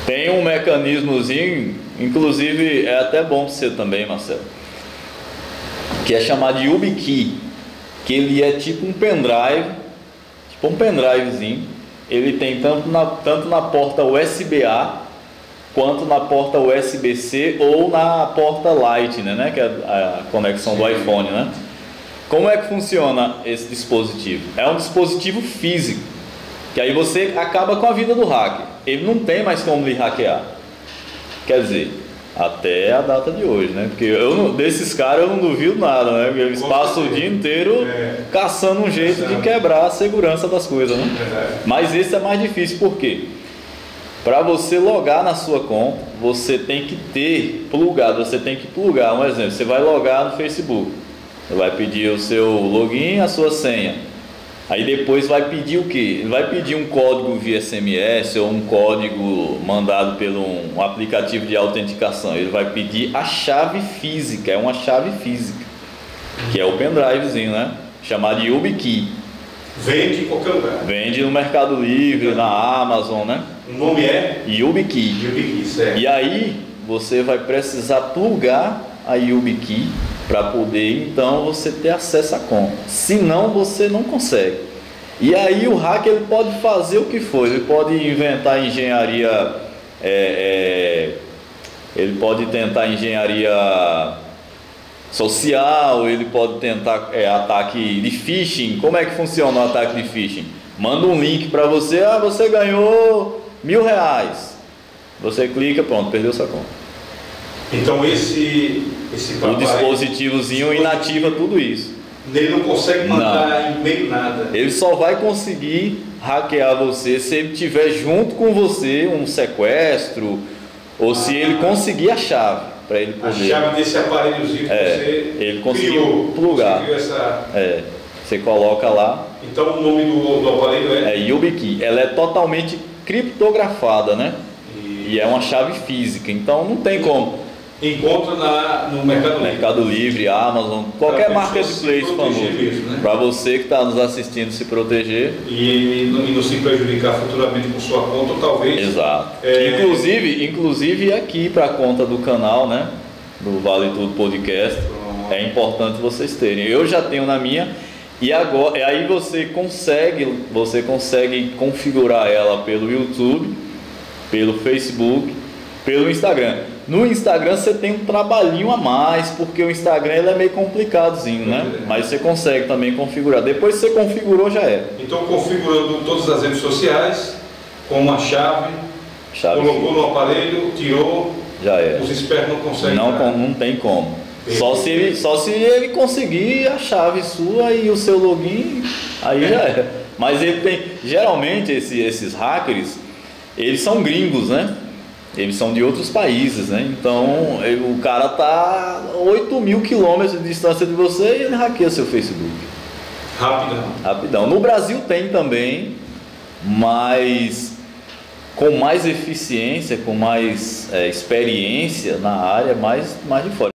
Tem um mecanismozinho, inclusive é até bom para você também, Marcelo, que é chamado de YubiKey, que ele é tipo um pendrivezinho. Ele tem tanto na porta USB-A quanto na porta USB-C ou na porta Lightning, né? Que é a conexão do iPhone, né? Como é que funciona esse dispositivo? É um dispositivo físico, que aí você acaba com a vida do hacker. Ele não tem mais como lhe hackear. Quer dizer, até a data de hoje, né? Porque desses caras eu não duvido nada, né? Porque eles passam o dia inteiro caçando um jeito de quebrar a segurança das coisas, né? Mas esse é mais difícil, por quê? Para você logar na sua conta, você tem que ter plugado, você tem que plugar. Um exemplo, você vai logar no Facebook, você vai pedir o seu login, a sua senha. Aí depois vai pedir o quê? Ele vai pedir um código via SMS ou um código mandado pelo um aplicativo de autenticação. Ele vai pedir a chave física, é uma chave física, que é o pendrivezinho, né? Chamado de YubiKey. Vende em qualquer lugar. Vende no Mercado Livre, na Amazon, né? O nome é? YubiKey. YubiKey, certo. E aí você vai precisar plugar a YubiKey para poder então você ter acesso à conta. Senão você não consegue. E aí o hacker ele pode fazer o que for. Ele pode inventar engenharia, ele pode tentar engenharia social, ele pode tentar ataque de phishing. Como é que funciona o ataque de phishing? Manda um link para você, você ganhou R$1.000. Você clica, pronto, perdeu sua conta. Então esse o dispositivozinho inativa tudo isso. Ele não consegue mandar e-mail, nada. Ele só vai conseguir hackear você se ele tiver junto com você um sequestro, ou se ele conseguir a chave para ele poder. A chave desse aparelhozinho que você ele conseguiu plugar. Você coloca lá. Então o nome do aparelho é YubiKey. Ela é totalmente criptografada, né? E é uma chave física. Então não tem como. Encontra no Mercado Livre, Amazon, qualquer marketplace famoso, né? Para você que está nos assistindo se proteger e não se prejudicar futuramente com sua conta, talvez. Exato. Inclusive aqui para a conta do canal, né? Do Vale Tudo Podcast, é importante vocês terem. Eu já tenho na minha. E agora, aí você consegue configurar ela pelo YouTube, pelo Facebook, pelo Instagram. No Instagram você tem um trabalhinho a mais, porque o Instagram ele é meio complicadozinho, né? Mas você consegue também configurar. Depois que você configurou, já é. Então, configurando todas as redes sociais, com uma chave colocou no aparelho, tirou, já é. Os espertos não conseguem. Não tem como. Só se ele conseguir a chave sua e o seu login, aí já é. Mas ele tem, geralmente esses hackers, eles são gringos, né? Eles são de outros países, né? Então o cara tá a 8.000 quilômetros de distância de você e ele hackeia seu Facebook. Rapidão. No Brasil tem também, mas com mais eficiência, com mais experiência na área, mais de fora.